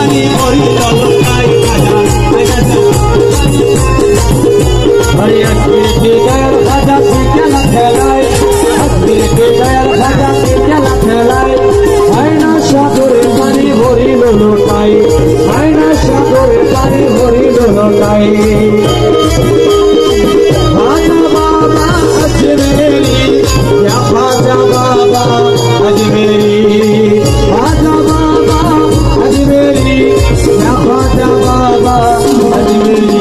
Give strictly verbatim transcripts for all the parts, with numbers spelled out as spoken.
পানি ভরিল লোটাই খাজা हरे अश्विन के गैर भाजा के चला खेलाए अश्विन के गैर भाजा के चला खेलाए आईना सागरे पानी भरिल लोटाई आईना सागरे पानी भरिल लोटाई खाजा बाबा अजमेरी या खाजा बाबा अजमेरी खाजा बाबा अजमेरी या खाजा बाबा अजमेरी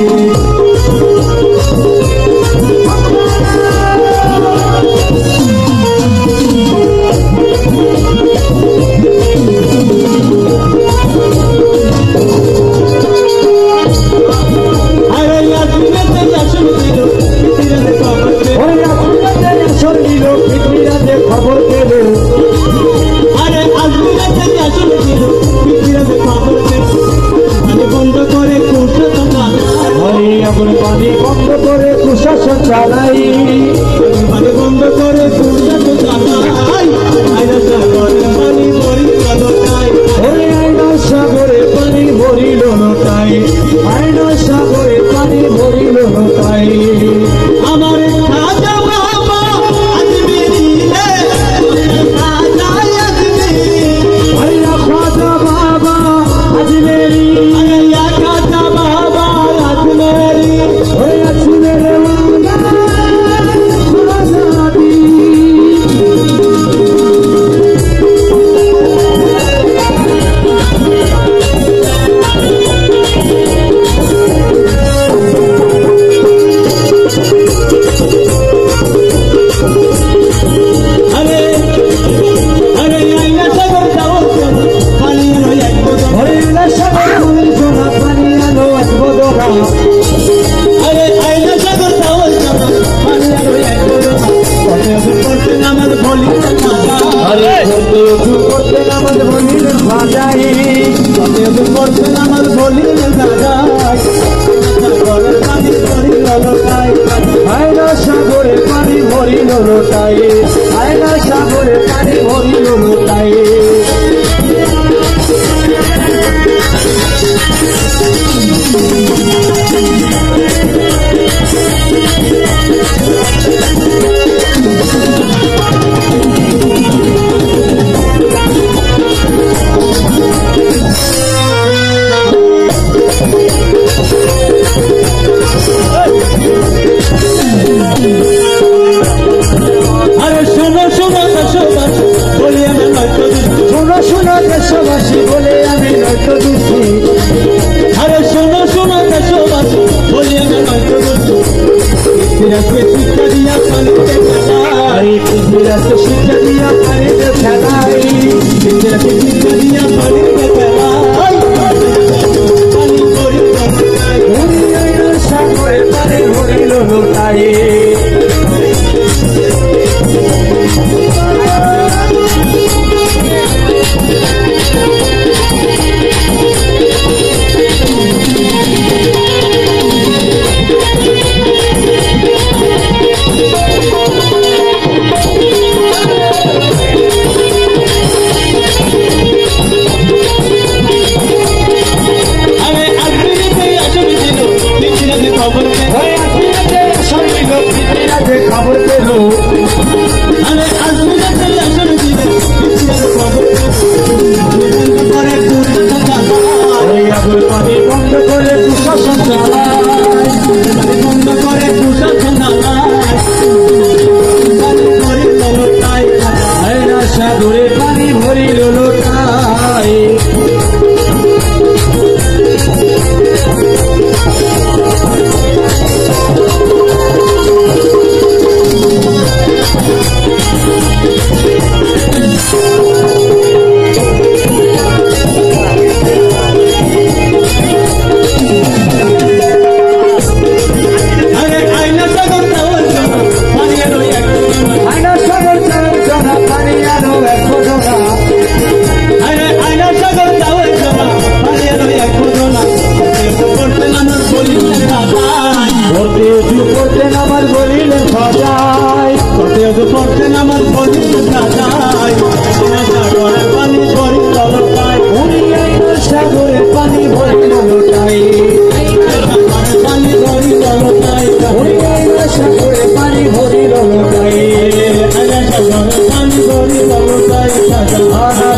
पानी बंद करे कुशासन चालाई পানি বন্ধ করে কুশাসন চালাই আইনা সাগরে পানি ভরিল লোটাই ওরে আইনা সাগরে পানি ভরিল লোটাই আইনা সাগরে পানি ভরিল লোটাই আমার খাজা বাবা আজমেরি রে খাজা আজমেরি আইনা খাজা বাবা আজমেরি আইয়া খাজা বাবা আজমেরি ওরে আজমেরে আয়না সাগরে পানি ভরিল লোটাই আয়না সাগরে পানি ভরিল লোটাই দেশবাসী বলে আমি নয়তো দোষী আরে শোনো শোনো দেশবাসী বলি আমি নয়তো দোষী পৃথিবীকে শিক্ষা দিয়া পানিতে ফেলাই পৃথিবীকে শিক্ষা দিয়া পানিতে ফেলাই পৃথিবীকে শিক্ষা দিয়া পানিতে ফেলাই পানি ভরিল লোটাই আইনা সাগরে পানি ভরিল লোটাই লোটাই আরে সাগর পানি ভরি লোটাই সাদা